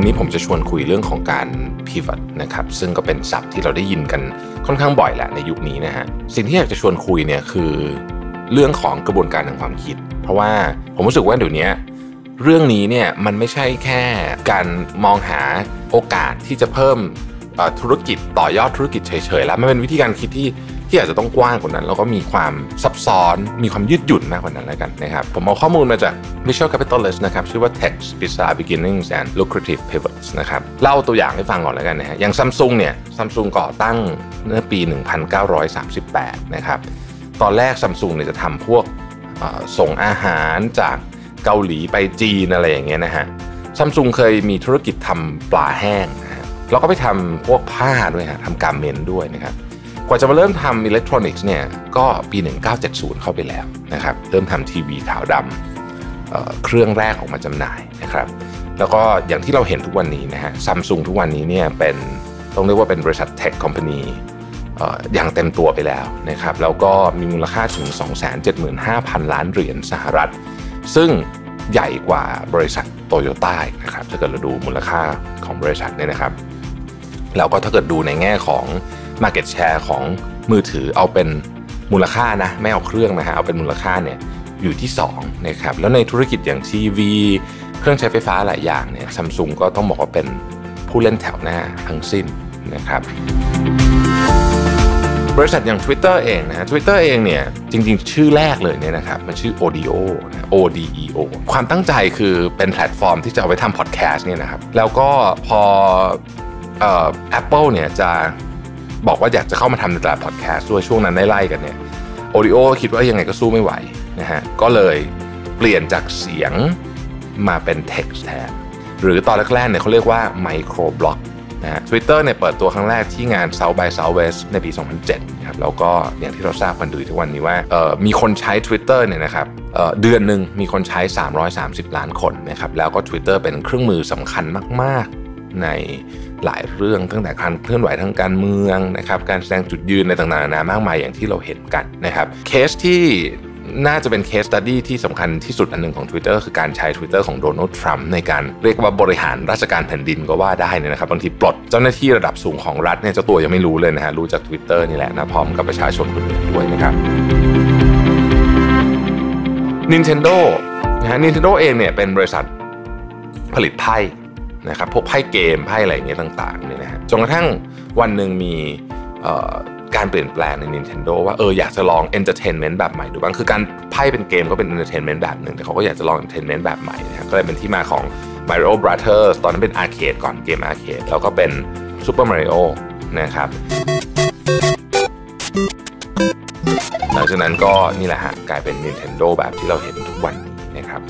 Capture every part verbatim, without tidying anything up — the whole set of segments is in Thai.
วันนี้ผมจะชวนคุยเรื่องของการ pivot นะครับซึ่งก็เป็นศัพท์ที่เราได้ยินกันค่อนข้างบ่อยแหละในยุคนี้นะฮะสิ่งที่อยากจะชวนคุยเนี่ยคือเรื่องของกระบวนการทางความคิดเพราะว่าผมรู้สึกว่าเดี๋ยวนี้เรื่องนี้เนี่ยมันไม่ใช่แค่การมองหาโอกาสที่จะเพิ่มธุรกิจต่อยอดธุรกิจเฉยๆแล้วมันเป็นวิธีการคิดที่ที่อาจจะต้องกว้างกว่านั้นแล้วก็มีความซับซ้อนมีความยืดหยุ่นมากกว่านั้นแล้วกันนะครับผมเอาข้อมูลมาจาก Venture Capitalist นะครับชื่อว่า Text Bizarre Beginnings and Lucrative Pivots นะครับเล่าตัวอย่างให้ฟังก่อนแล้วกันนะฮะอย่าง Samsung เนี่ย Samsung ก่อตั้งเมื่อปีหนึ่งพันเก้าร้อยสามสิบแปดนะครับตอนแรก Samsung เนี่ยจะทำพวกส่งอาหารจากเกาหลีไปจีนอะไรอย่างเงี้ยนะฮะ Samsung เคยมีธุรกิจทำปลาแห้งนะฮะแล้วก็ไปทำพวกผ้าด้วยฮะทำการ์เมนต์ด้วยนะครับกว่าจะมาเริ่มทำอิเล็กทรอนิกส์เนี่ยก็ปีหนึ่งพันเก้าร้อยเจ็ดสิบเข้าไปแล้วนะครับเริ่มทำทีวีขาวดำ เอ่อ เครื่องแรกออกมาจำหน่ายนะครับแล้วก็อย่างที่เราเห็นทุกวันนี้นะฮะ Samsung ทุกวันนี้เนี่ยเป็นต้องเรียกว่าเป็นบริษัทเทคคอมพานีอย่างเต็มตัวไปแล้วนะครับแล้วก็มีมูลค่าถึง สองแสนเจ็ดหมื่นห้าพัน ล้านเหรียญสหรัฐซึ่งใหญ่กว่าบริษัทโตโยต้านะครับถ้าเกิดเราดูมูลค่าของบริษัทเนี่ยนะครับแล้วก็ถ้าเกิดดูในแง่ของ market share ของมือถือเอาเป็นมูลค่านะไม่เอาเครื่องนะฮะเอาเป็นมูลค่าเนี่ยอยู่ที่สองนะครับแล้วในธุรกิจอย่างทีวีเครื่องใช้ไฟฟ้าหลายอย่างเนี่ย Samsung ก็ต้องบอกว่าเป็นผู้เล่นแถวหน้าทั้งสิ้นนะครับบริษัทอย่าง Twitter เองนะฮะ Twitter เองเนี่ยจริงๆชื่อแรกเลยเนี่ยนะครับมันชื่อ โอ ดี โอ นะ โอ ดี อี โอ ความตั้งใจคือเป็นแพลตฟอร์มที่จะเอาไว้ทำพอดแคสต์เนี่ยนะครับแล้วก็พอเอ่อ Apple เนี่ยจะบอกว่าอยากจะเข้ามาทำในตลาดพอดแคสต์ด้วยช่วงนั้นได้ไล่กันเนี่ย Audio คิดว่ายังไงก็สู้ไม่ไหวนะฮะก็เลยเปลี่ยนจากเสียงมาเป็น text แทนหรือตอนแรกๆเนี่ยเขาเรียกว่า micro blog นะฮะ Twitter เนี่ยเปิดตัวครั้งแรกที่งาน South by Southwest ในปี สองพันเจ็ดครับแล้วก็อย่างที่เราทราบกันดูทุกวันนี้ว่าเอ่อมีคนใช้ Twitter เนี่ยนะครับเอ่อเดือนนึงมีคนใช้สามร้อยสามสิบล้านคนนะครับแล้วก็ Twitter เป็นเครื่องมือสำคัญมากๆในหลายเรื่องตั้งแต่การเคลื่อนไหวทางการเมืองนะครับการแสดงจุดยืนในต่างๆนานามากมายอย่างที่เราเห็นกันนะครับเคสที่น่าจะเป็นเคสสตั๊ดดี้ที่สำคัญที่สุดอันหนึ่งของ Twitter คือการใช้ Twitter ของโดนัลด์ทรัมป์ในการเรียกว่าบริหารราชการแผ่นดินก็ว่าได้นะครับบางทีปลดเจ้าหน้าที่ระดับสูงของรัฐเนี่ยเจ้าตัวยังไม่รู้เลยนะฮะรู้จาก Twitter นี่แหละนะพร้อมกับประชาชนคนอื่นด้วยนะครับ Nintendo นะฮะ Nintendo เองเนี่ยเป็นบริษัทผลิตไพ่นะครับพวกไพ่เกมไพ่อะไรอย่างเงี้ยต่างๆเนี่ยนะฮะจนกระทั่งวันหนึ่งมีการเปลี่ยนแปลงใน Nintendo ว่าเอออยากจะลอง entertainment แบบใหม่ดูบ้างคือการไพ่เป็นเกมก็เป็น entertainment แบบหนึ่งแต่เขาก็อยากจะลอง entertainment แบบใหม่นะก็เลยเป็นที่มาของ Mario Brothers ตอนนั้นเป็นอาร์เคดก่อนเกมอาร์เคดแล้วก็เป็น Super Mario นะครับหลังจากนั้นก็นี่แหละฮะกลายเป็น Nintendo แบบที่เราเห็นทุกวันนี้นะครับ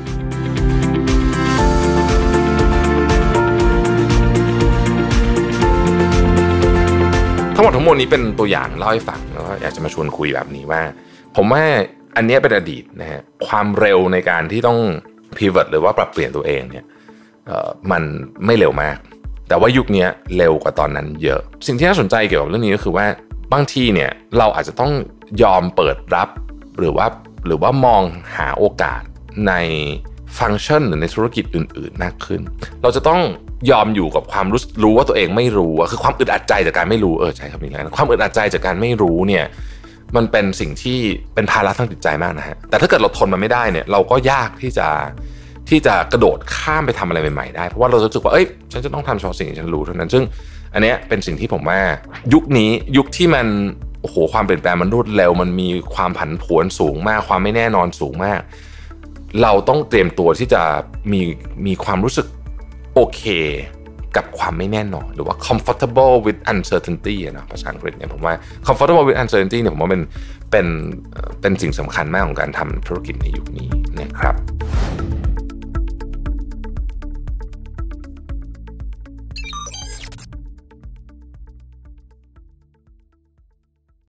ทั้งหมดทั้งมวลนี้เป็นตัวอย่างเล่าให้ฟังแล้วก็อยากจะมาชวนคุยแบบนี้ว่าผมว่าอันนี้เป็นอดีตนะฮะความเร็วในการที่ต้อง pivot หรือว่าปรับเปลี่ยนตัวเองเนี่ยเอ่อมันไม่เร็วมากแต่ว่ายุคนี้เร็วกว่าตอนนั้นเยอะสิ่งที่น่าสนใจเกี่ยวกับเรื่องนี้ก็คือว่าบางทีเนี่ยเราอาจจะต้องยอมเปิดรับหรือว่าหรือว่ามองหาโอกาสในฟังก์ชันหรือในธุรกิจอื่นๆมากขึ้นเราจะต้องยอมอยู่กับความรู้รู้ว่าตัวเองไม่รู้คือความอึดอัดใจจากการไม่รู้เออใช่ครับนี่แหละความอึดอัดใจจากการไม่รู้เนี่ยมันเป็นสิ่งที่เป็นภาระทางจิตใจมากนะฮะแต่ถ้าเกิดเราทนมันไม่ได้เนี่ยเราก็ยากที่จะที่จะกระโดดข้ามไปทำอะไรใหม่ๆได้เพราะว่าเรารู้สึกว่าเอ้ยฉันจะต้องทำเฉพาะสิ่งที่ฉันรู้เท่านั้นซึ่งอันเนี้ยเป็นสิ่งที่ผมว่ายุคนี้ยุคที่มันโอ้โหความเปลี่ยนแปลงมันรวดเร็วมันมีความผันผวนสูงมากความไม่แน่นอนสูงมากเราต้องเตรียมตัวที่จะมีมีความรู้สึกโอเคกับความไม่แน่นอนหรือว่า comfortable with uncertainty นะภาษาอังกฤษเนี่ยผมว่า comfortable with uncertainty เนี่ยผมว่าเป็นเป็นเป็นสิ่งสำคัญมากของการทำธุรกิจในยุคนี้นะครับ